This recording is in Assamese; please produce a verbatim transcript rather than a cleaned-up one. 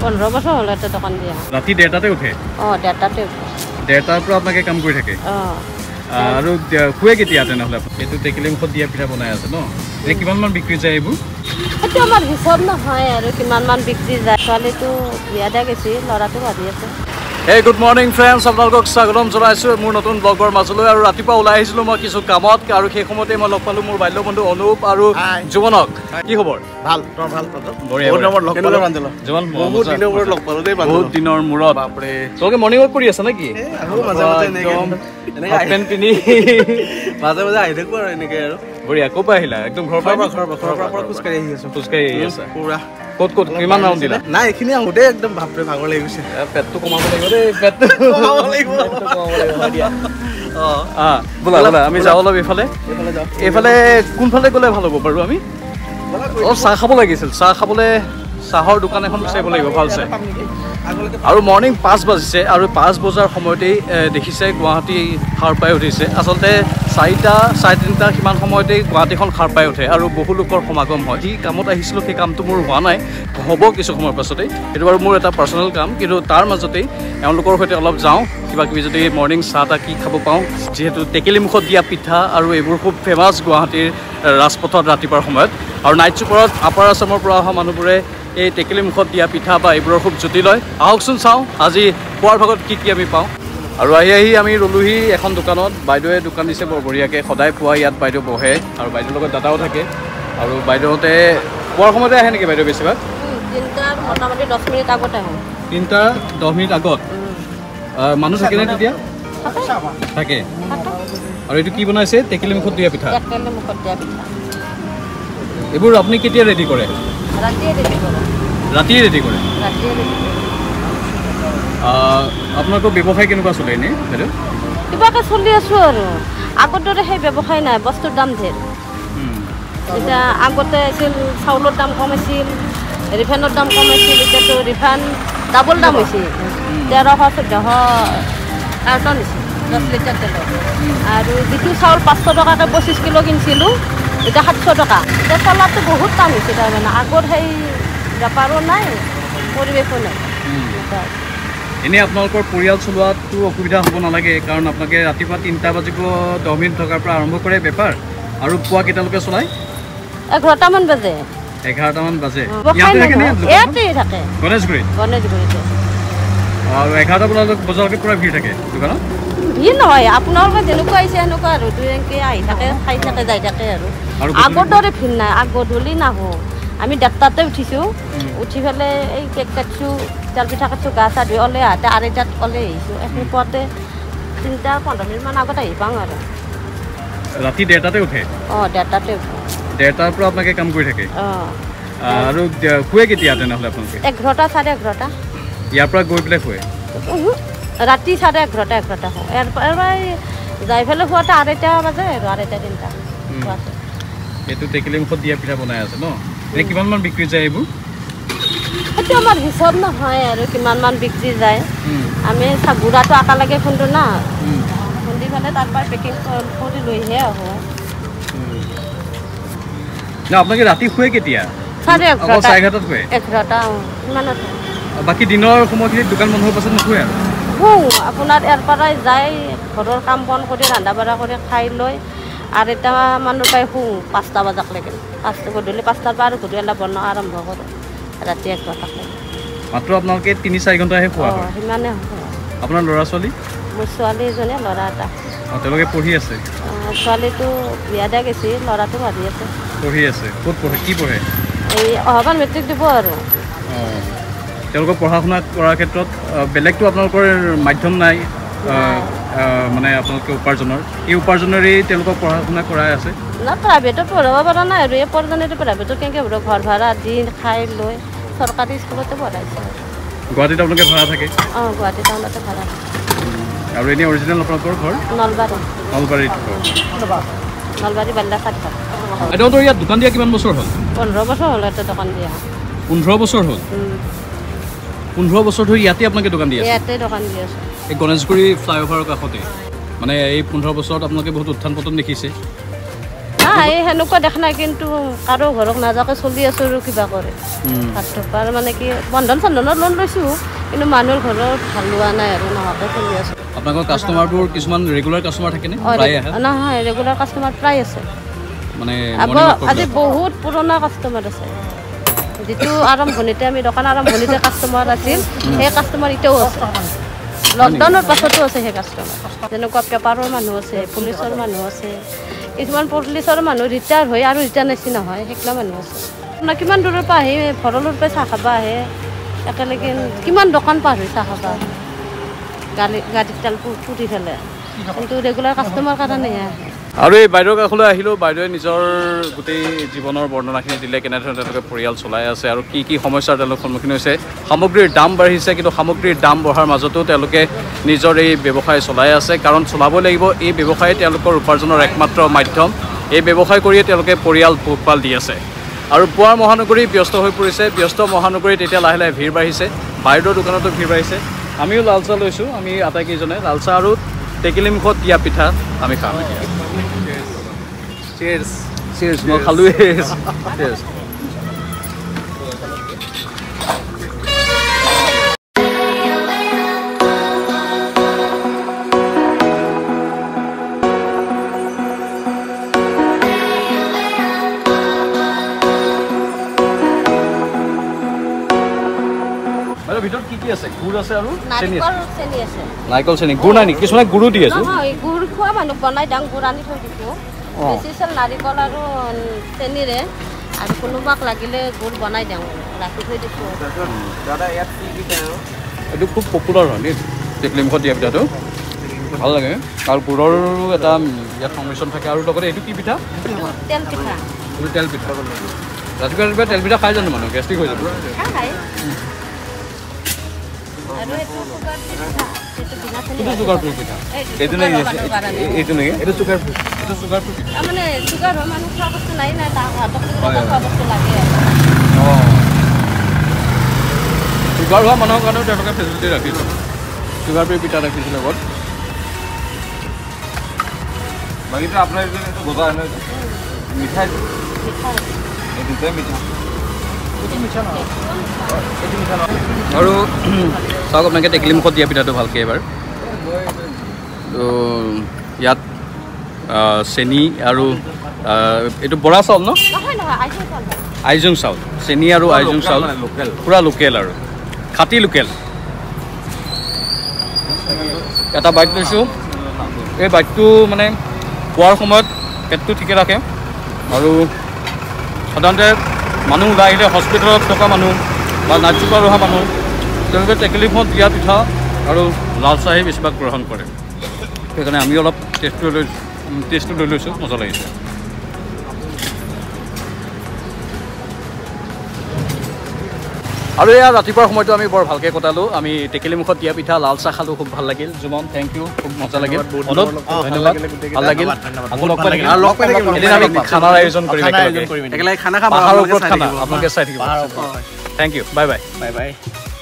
পোন্ধৰ বছৰ হ'ল এটা দোকান দিয়া। ৰাতি ডেৰটাতে উঠে? অঁ ডেৰটাতে উঠে। ডেৰটাৰ পৰা আপোনালোকে কাম কৰি থাকে? অঁ। আৰু শুৱে কেতিয়া তেনেহ'লে? এইটো টেকেলি মুখত দিয়া পিঠা বনাই আছে ন? এতিয়া কিমান মান বিক্ৰী যায় এইবোৰ? সেইটো আমাৰ হিচাপ নহয় আৰু কিমান মান বিক্ৰী যায়। ছোৱালীটো বিয়া দিয়া গৈছে, ল'ৰাটো ভাবি আছে। এই গুড মৰ্ণিং ফ্ৰেণ্ডছ, আপোনালোকক স্বাগতম জনাইছোঁ মোৰ নতুন ব্লগৰ মাজলৈ। আৰু ৰাতিপুৱা ওলাই আহিছিলোঁ মই কিছু কামত, আৰু সেই সময়তে মই লগ পালোঁ মোৰ বাল্য বন্ধু অনুপ আৰু জীৱনক। কি খবৰ? ভাল, তোমাৰ ভাল? বহুত দিনৰ মূৰত। বাপৰে, তোমালোকে মৰ্ণিং ৱাক কৰি আছা নেকি? মাজে মাজে আহি থাকো আৰু এনেকে আৰু। বঢ়িয়া। ক'ৰ পৰা আহিলা? একদম ঘৰৰ পৰা? ঘৰৰ পৰা খোজকাঢ়ি আহি আছো। খোজকাঢ়ি আহি আছা পুৰা? ক'ত ক'ত কিমান ৰাউণ্ড দিলা? নাই, এইখিনি আহোঁতে একদম ভাপৰে ভাগৰ লাগি গৈছে। পেটটো কমাব লাগিব দেই, পেটটো কমাব লাগিব। অঁ ব'লা ব'লা আমি যাওঁ অলপ এইফালে। এইফালে কোনফালে গ'লে ভাল হ'ব বাৰু আমি? অঁ চাহ খাব লাগিছিল। চাহ খাবলৈ চাহৰ দোকান এখন বিচাৰিব লাগিব ভালছে। আৰু মৰ্ণিং পাঁচ বাজিছে, আৰু পাঁচ বজাৰ সময়তেই দেখিছে গুৱাহাটী সাৰ পাই উঠিছে। আচলতে চাৰিটা চাৰে তিনিটা সিমান সময়তেই গুৱাহাটীখন সাৰ পাই উঠে আৰু বহু লোকৰ সমাগম হয়। যি কামত আহিছিলোঁ সেই কামটো মোৰ হোৱা নাই, হ'ব কিছু সময়ৰ পাছতেই। সেইটো বাৰু মোৰ এটা পাৰ্চনেল কাম, কিন্তু তাৰ মাজতেই এওঁলোকৰ সৈতে অলপ যাওঁ, কিবা কিবি যদি মৰ্ণিং চাহ তাহ কি খাব পাওঁ। যিহেতু টেকেলি মুখত দিয়া পিঠা আৰু এইবোৰ খুব ফেমাছ গুৱাহাটীৰ ৰাজপথত ৰাতিপুৱাৰ সময়ত। আৰু নাইট চুপাৰত আপাৰ আছামৰ পৰা অহা মানুহবোৰে এই টেকেলি মুখত দিয়া পিঠা বা এইবোৰৰ খুব জুতি লয়। আহকচোন চাওঁ আজি পুৱাৰ ভাগত কি কি আমি পাওঁ। আৰু আহি আহি আমি ৰ'লোহি এখন দোকানত। বাইদেৱে দোকান দিছে বৰ বঢ়িয়াকৈ, সদায় পুৱা ইয়াত বাইদেউ বহে, আৰু বাইদেউৰ লগত দাদাও থাকে। আৰু বাইদেউহঁতে পুৱাৰ সময়তে আহে নেকি বাইদেউ বেছিভাগ? তিনিটাৰ মোটামুটি দহ মিনিট আগতে আহোঁ। তিনিটা দহ মিনিট আগত মানুহ থাকেনে তেতিয়া? থাকে। আৰু এইটো কি বনাইছে? টেকেলি মুখত দিয়া পিঠা। টেকেলি মুখত দিয়া পিঠা। এইবোৰ আপুনি কেতিয়া ৰেডি কৰে? ৰাতিয়ে ৰেডি কৰে। ৰাতিয়ে ৰেডি কৰে? ৰাতিয়ে ৰেডি কৰে। আপোনালোকৰ ব্যৱসায় কেনেকুৱা চলে এনেই বাইদেউ? কিবাকৈ চলি আছোঁ আৰু। আগৰ দৰে সেই ব্যৱসায় নাই, বস্তুৰ দাম ধেৰ। এতিয়া আগতে আছিল চাউলৰ দাম কম আছিল, ৰিফাইনৰ দাম কম আছিল, এতিয়াতো ৰিফাইন ডাবল দাম হৈছে। তেৰশ চৈধ্যশ কাৰ্টন হৈছে দহ লিটাৰ তেলত। আৰু যিটো চাউল পাঁচশ টকাকৈ পঁচিছ কিলো কিনিছিলোঁ, এতিয়া সাতশ টকা। এতিয়া চলাটো বহুত টান হৈছে তাৰমানে। আগৰ সেই বেপাৰো নাই, পৰিৱেশো নাই। এনেই আপোনালোকৰ পৰিয়াল চলোৱাটো অসুবিধা হ'ব নালাগে, কাৰণ আপোনালোকে ৰাতিপুৱা তিনিটা বাজিব দহ মিনিট থকাৰ পৰা আৰম্ভ কৰে বেপাৰ, আৰু পুৱা কেইটালৈকে চলায়? এঘাৰটামান বাজে। এঘাৰটামান বাজে ইয়াতেই থাকে গণেশগুৰিত? গণেশগুৰিতে। আৰু এঘাৰটা বজালৈকে পুৰা ভিৰ থাকে দোকানত? ভিৰ নহয়, আপোনালোকে যেনেকুৱা আহিছে সেনেকুৱা আৰু। দুই এনেকৈ আহি থাকে, খাই থাকে, যাই থাকে আৰু। আগৰ দৰে ভিৰ নাই। আগ গধূলি নাহোঁ, আমি ডেৰটাতে উঠিছোঁ। উঠি পেলাই এই কেক কাটিছোঁ, তেল পিঠা কাটিছোঁ, গা চা ধুই ওলাই আহোঁতে আঢ়ৈটাত ওলাই আহিছোঁ। এইখিনি পোৱাতে তিনিটা পোন্ধৰ মিনিটমান আগত আহি পাওঁ আৰু। ৰাতি ডেৰটাতে উঠে? অঁ ডেৰটাতে উঠে। ডেৰটাৰ পৰা আপোনালোকে কাম কৰি থাকে? অঁ। আৰু শুৱে কেতিয়া তেনেহ'লে আপোনালোকে? এঘাৰটা চাৰে এঘাৰটা। ইয়াৰ পৰা গৈ পেলাই শুৱে? ৰাতি চাৰে এঘাৰটা এঘাৰটা শুওঁ। ইয়াৰ পৰা যাই পেলাই শুৱাতে আঢ়ৈটা বাজে আৰু, আঢ়ৈটা তিনিটা শুৱাতে। এইটো টেকেলি মুখত দিয়া পিঠা বনাই আছে ন? এনে কিমান মান বিক্ৰী যায় এইবোৰ? সেইটো আমাৰ হিচাপ নহয় আৰু কিমান মান বিক্ৰী যায়। আমি গুড়াটো আটালৈকে খুন্দো না, খুন্দি পেলাই তাৰ পৰা পেকিং কৰি লৈহে আহোঁ। আপোনালোকে ৰাতি শুৱে কেতিয়া? চাৰে এঘাৰটা। চাৰে এঘাৰটাত শুৱে? এঘাৰটা ইমানত। বাকী দিনৰ সময়খিনিত দোকান বন্ধ হোৱাৰ পাছত নুশুৱে আৰু? শুওঁ। আপোনাৰ ইয়াৰ পৰাই যাই ঘৰৰ কাম বন কৰি ৰন্ধা বঢ়া কৰি খাই লৈ আঢ়ৈটা মানৰ পৰাই শুওঁ পাঁচটা বজালৈকে। পাঁচটা গধূলি পাঁচটাৰ পৰা আৰু ঘূৰি অলপ বনোৱা আৰম্ভ কৰোঁ ৰাতি এঘাৰটালৈকে। মাত্ৰ আপোনালোকে তিনি চাৰি ঘণ্টাহে শুৱা? অঁ সিমানে শুওঁ। আপোনাৰ ল'ৰা ছোৱালী? মোৰ ছোৱালী এজনী, ল'ৰা এটা। অঁ তেওঁলোকে পঢ়ি আছে? ছোৱালীটো বিয়া দিয়া গৈছে, ল'ৰাটো ভাবি আছে। পঢ়ি আছে? ক'ত পঢ়ে, কি পঢ়ে? এই অহাবাৰ মেট্ৰিক দিব আৰু। অঁ তেওঁলোকক পঢ়া শুনা কৰাৰ ক্ষেত্ৰত বেলেগটো আপোনালোকৰ মাধ্যম নাই মানে আপোনালোকে উপাৰ্জনৰ? এই উপাৰ্জনেৰেই তেওঁলোকক পঢ়া শুনা কৰাই আছে? না প্ৰাইভেটত পঢ়াব পৰা নাই আৰু। এই পৰ্যন্ত প্ৰাইভেটত কেনেকৈ পঢ়াব? ঘৰ ভাড়া দি খাই লৈ চৰকাৰী স্কুলতে পঢ়াইছে। গুৱাহাটীত আপোনালোকে ভাড়া থাকে? অঁ গুৱাহাটী টাউনতে ভাড়া থাকে। আৰু এনেই অৰিজিনেল আপোনালোকৰ ঘৰ? নলবাৰী। নলবাৰীত ঘৰ? নলবাৰী বাল্যাঘাট ঘৰ। বাইদেউহঁতৰ ইয়াত দোকান দিয়া কিমান বছৰ হ'ল? পোন্ধৰ বছৰ হ'ল এটা দোকান দিয়া। পোন্ধৰ বছৰ হ'ল? পোন্ধৰ বছৰ ধৰি ইয়াতে আপোনালোকে দোকান দি আছে? ইয়াতে দোকান দি আছে। এই গণেশগুৰি ফ্লাইঅভাৰৰ কাষতে? মানে এই পোন্ধৰ বছৰত আপোনালোকে বহুত উত্থান পতন দেখিছে? নাই সেনেকুৱা দেখা নাই কিন্তু কাৰো ঘৰক নাযাকে চলি আছোঁ আৰু কিবা কৰে ভাত থকাৰ মানে কি বন্ধন চন্ধনত লোন লৈছোঁ কিন্তু মানুহৰ ঘৰত ভাল লোৱা নাই আৰু নোহোৱাকৈ চলি আছোঁ আপোনালোকৰ কাষ্টমাৰবোৰ কিছুমান ৰেগুলাৰ কাষ্টমাৰ থাকেনে প্ৰায় আহে নহয় ৰেগুলাৰ কাষ্টমাৰ প্ৰায় আছে মানে আজি বহুত পুৰণা কাষ্টমাৰ আছে যিটো আৰম্ভণিতে আমি দোকান আৰম্ভণিতে কাষ্টমাৰ আছিল সেই কাষ্টমাৰ এতিয়াও আছে লকডাউনৰ পাছতো আছে সেই কাষ্টমাৰ যেনেকুৱা পেপাৰৰ মানুহ আছে পুলিচৰ মানুহ আছে কিছুমান পুলিচৰ মানুহ ৰিটায়াৰ হৈ আৰু ৰিটায়াৰ নিচি নহয় সেইগিলা মানুহ আছে আপোনাৰ কিমান দূৰৰ পৰা আহি ভৰলুৰ পৰা চাহ খাব আহে একেলগে কিমান দোকান পাৰ হৈ চাহ খাব গাড়ী গাড়ীত তেল পুৰি ফেলে কিন্তু ৰেগুলাৰ কাষ্টমাৰ কাৰণেহে আহে আৰু এই বাইদেউৰ কাষলৈ আহিলেও বাইদেৱে নিজৰ গোটেই জীৱনৰ বৰ্ণনাখিনি দিলে কেনেধৰণে তেওঁলোকে পৰিয়াল চলাই আছে আৰু কি কি সমস্যাৰ তেওঁলোক সন্মুখীন হৈছে সামগ্ৰীৰ দাম বাঢ়িছে কিন্তু সামগ্ৰীৰ দাম বঢ়াৰ মাজতো তেওঁলোকে নিজৰ এই ব্যৱসায় চলাই আছে কাৰণ চলাবই লাগিব এই ব্যৱসায় তেওঁলোকৰ উপাৰ্জনৰ একমাত্ৰ মাধ্যম এই ব্যৱসায় কৰিয়ে তেওঁলোকে পৰিয়াল পোহপাল দি আছে আৰু পুৱাৰ মহানগৰী ব্যস্ত হৈ পৰিছে ব্যস্ত মহানগৰীত এতিয়া লাহে লাহে ভিৰ বাঢ়িছে বাইদেউৰ দোকানতো ভিৰ বাঢ়িছে আমিও লাল চাহ লৈছোঁ আমি আটাইকেইজনে লাল চাহ আৰু টেকেলি মুখত দিয়া পিঠা আমি খাম চিয়েৰ্ছ চিয়েৰ্ছ মই খালোঁৱে চিয়েৰ্ছ ভিতৰত কি কি আছে গুড় আছে আৰু চেনি আছে চেনি আছে নাৰিকল চেনি গুড় নাই নেকি কিছুমানে গুড়ো দি আছে নহয় গুড় খোৱা মানুহ বনাই দাং গুড় আনি থৈ দিছোঁ বেছি চাল নাৰিকল আৰু চেনিৰে আৰু কোনোবাক লাগিলে গুড় বনাই দিওঁ ৰাখি থৈ দিছোঁ দাদা ইয়াত কি কি খায় আৰু এইটো খুব পপুলাৰ হয় দেই টেকেলি মুখত দিয়া পিঠাটো ভাল লাগে আৰু গুড়ৰো এটা ইয়াত সংমিশ্ৰণ থাকে আৰু লগতে এইটো কি পিঠা তেল পিঠা এইটো তেল পিঠা ৰাতিপুৱা ৰাতিপুৱা তেল পিঠা খাই জানো মানুহ গেষ্ট্ৰিক হৈ যাব খাই আৰু এইটো চুগাৰ পিঠা এইটো বিনা চেনি এইটো চুগাৰ ফ্ৰী পিঠা এইটো নেকি এইটো নেকি এইটো চুগাৰ ফ্ৰী এইটো চুগাৰ ফ্ৰী পিঠা মানে চুগাৰ হোৱা মানুহ খোৱা বস্তু নাই নাই তাৰ হাতত খোৱা বস্তু লাগে অঁ চুগাৰ হোৱা মানুহৰ কাৰণেও তেওঁলোকে ফেচিলিটি ৰাখিছে চুগাৰ ফ্ৰী পিঠা ৰাখিছে লগত বাকীটো আপোনাৰ এইটো বজাৰ নহয় মিঠাই এই দুটাই মিঠা আৰু চাওক আপোনালোকে টেকেলি মুখত দিয়া পিঠাটো ভালকৈ এবাৰ তো ইয়াত চেনি আৰু এইটো বৰা চাউল ন নহয় নহয় আইজং চাউল আইজং চাউল চেনি আৰু আইজং চাউল লোকেল পূৰা লোকেল আৰু খাটি লোকেল এটা বাইট লৈছোঁ এই বাইটটো মানে খোৱাৰ সময়ত পেটটো ঠিকে ৰাখে আৰু সাধাৰণতে মানুহ ওলাই আহিলে হস্পিটেলত থকা মানুহ বা নাইট চুপাৰ অহা মানুহ তেওঁলোকে টেকেলি মুখত দিয়া পিঠা আৰু লাল চাহেই বেছিভাগ গ্ৰহণ কৰে সেইকাৰণে আমি অলপ টেষ্টটো লৈ টেষ্টটো লৈ লৈছোঁ মজা লাগিছে আৰু এয়া ৰাতিপুৱাৰ সময়টো আমি বৰ ভালকৈ কটালোঁ আমি টেকেলি মুখত দিয়া পিঠা লাল চাহ খালোঁ খুব ভাল লাগিল জুমন থেংক ইউ খুব মজা লাগিল অনুপ ধন্যবাদ ভাল লাগিল আকৌ লগ পাই থাকিম এদিন আমি খানাৰ আয়োজন কৰিম একেলগে খানা খাম পাহাৰৰ ওপৰত খানা আপোনালোকে চাই থাকিব thank U bye bye bye bye